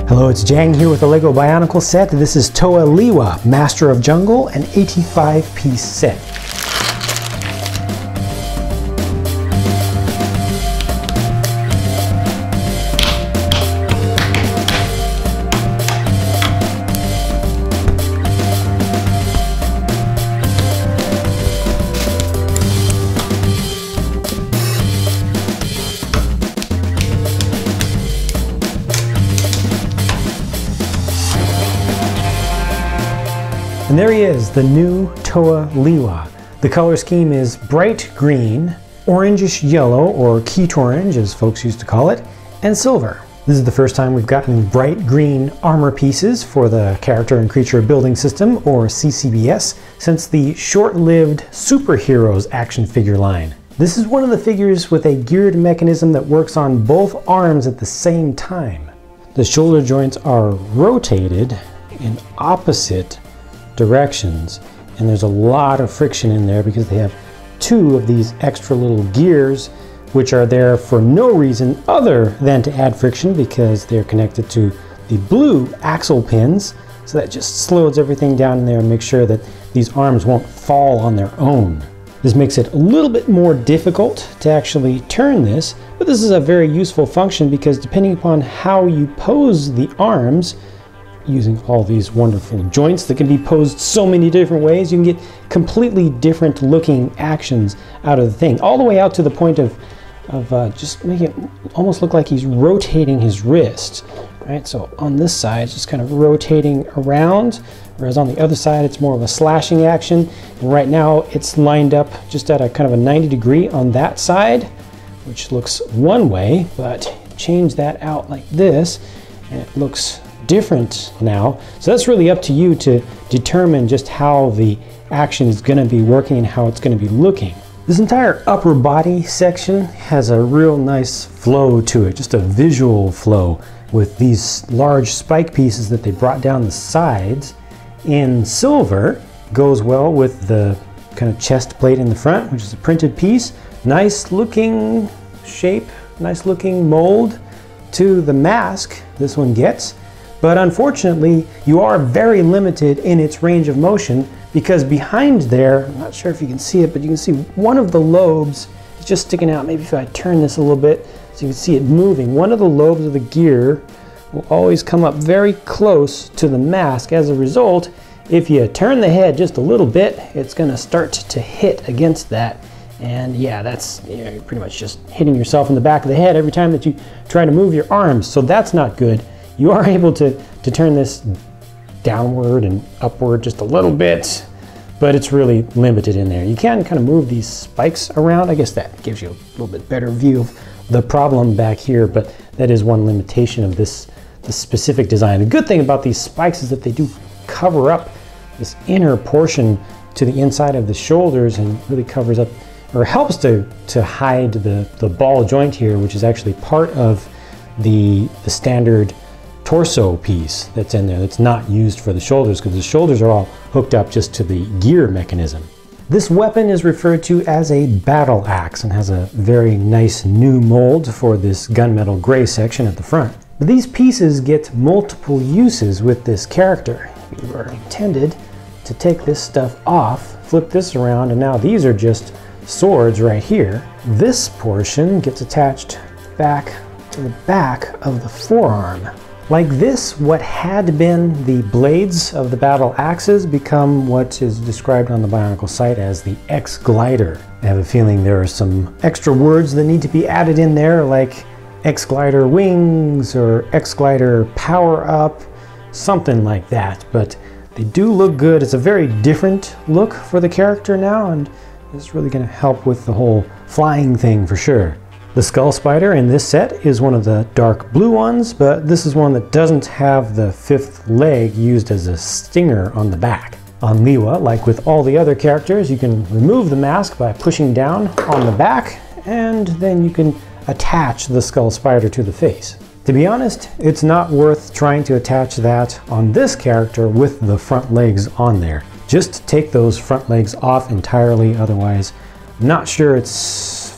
Hello, it's Jang here with the LEGO Bionicle set. This is Toa Lewa, Master of Jungle, an 85-piece set. And there he is, the new Toa Lewa. The color scheme is bright green, orangish yellow, or keat orange as folks used to call it, and silver. This is the first time we've gotten bright green armor pieces for the Character and Creature Building System, or CCBS, since the short-lived Superheroes action figure line. This is one of the figures with a geared mechanism that works on both arms at the same time. The shoulder joints are rotated in opposite directions, and there's a lot of friction in there because they have two of these extra little gears which are there for no reason other than to add friction because they're connected to the blue axle pins, so that just slows everything down in there and makes sure that these arms won't fall on their own. This makes it a little bit more difficult to actually turn this, but this is a very useful function because depending upon how you pose the arms, using all these wonderful joints that can be posed so many different ways, you can get completely different looking actions out of the thing, all the way out to the point of just making it almost look like he's rotating his wrist, right? So on this side, it's just kind of rotating around, whereas on the other side, it's more of a slashing action. And right now, it's lined up just at a kind of a 90 degree on that side, which looks one way, but change that out like this, and it looks different now. So that's really up to you to determine just how the action is going to be working and how it's going to be looking. This entire upper body section has a real nice flow to it, just a visual flow with these large spike pieces that they brought down the sides in silver. Goes well with the kind of chest plate in the front, which is a printed piece. Nice looking shape, nice looking mold to the mask this one gets. But unfortunately, you are very limited in its range of motion because behind there, I'm not sure if you can see it, but you can see one of the lobes is just sticking out. Maybe if I turn this a little bit so you can see it moving. One of the lobes of the gear will always come up very close to the mask. As a result, if you turn the head just a little bit, it's going to start to hit against that. And yeah, that's you're pretty much just hitting yourself in the back of the head every time that you try to move your arms. So that's not good. You are able to turn this downward and upward just a little bit, but it's really limited in there. You can kind of move these spikes around. I guess that gives you a little bit better view of the problem back here, but that is one limitation of this specific design. The good thing about these spikes is that they do cover up this inner portion to the inside of the shoulders and really covers up, or helps to hide the ball joint here, which is actually part of the standard torso piece that's in there that's not used for the shoulders because the shoulders are all hooked up just to the gear mechanism. This weapon is referred to as a battle axe and has a very nice new mold for this gunmetal gray section at the front. But these pieces get multiple uses with this character. You are intended to take this stuff off, flip this around, and now these are just swords right here. This portion gets attached back to the back of the forearm. Like this, what had been the blades of the battle axes become what is described on the Bionicle site as the X-Glider. I have a feeling there are some extra words that need to be added in there, like X-Glider wings or X-Glider power up, something like that. But they do look good. It's a very different look for the character now, and it's really going to help with the whole flying thing for sure. The Skull Spider in this set is one of the dark blue ones, but this is one that doesn't have the fifth leg used as a stinger on the back. On Lewa, like with all the other characters, you can remove the mask by pushing down on the back, and then you can attach the Skull Spider to the face. To be honest, it's not worth trying to attach that on this character with the front legs on there. Just take those front legs off entirely, otherwise, I'm not sure it's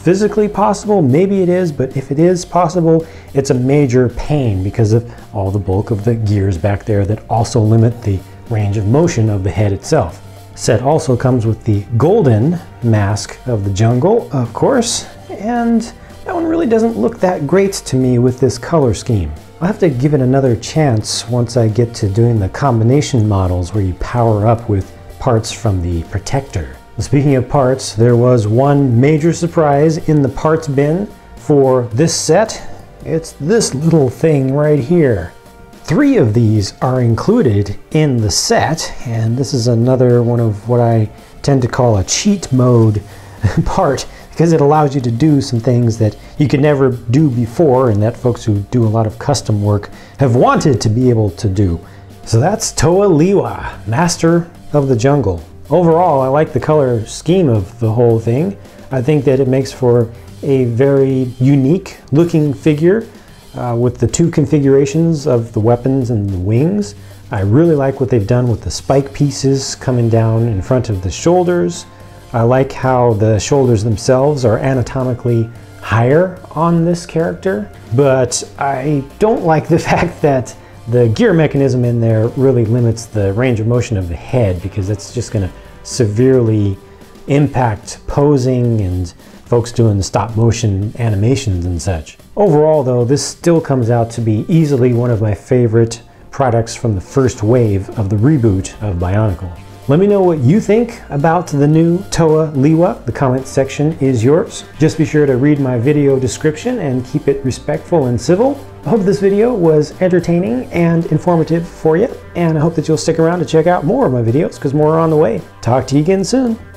physically possible? Maybe it is, but if it is possible, it's a major pain because of all the bulk of the gears back there that also limit the range of motion of the head itself. Set also comes with the golden mask of the jungle, of course, and that one really doesn't look that great to me with this color scheme. I'll have to give it another chance once I get to doing the combination models where you power up with parts from the protector. Speaking of parts, there was one major surprise in the parts bin for this set. It's this little thing right here. 3 of these are included in the set, and this is another one of what I tend to call a cheat mode part, because it allows you to do some things that you could never do before and that folks who do a lot of custom work have wanted to be able to do. So that's Toa Lewa, Master of the Jungle. Overall, I like the color scheme of the whole thing. I think that it makes for a very unique looking figure with the 2 configurations of the weapons and the wings. I really like what they've done with the spike pieces coming down in front of the shoulders. I like how the shoulders themselves are anatomically higher on this character, but I don't like the fact that the gear mechanism in there really limits the range of motion of the head, because it's just going to severely impact posing and folks doing the stop motion animations and such. Overall though, this still comes out to be easily one of my favorite products from the first wave of the reboot of Bionicle. Let me know what you think about the new Toa Lewa. The comment section is yours. Just be sure to read my video description and keep it respectful and civil. I hope this video was entertaining and informative for you, and I hope that you'll stick around to check out more of my videos because more are on the way. Talk to you again soon.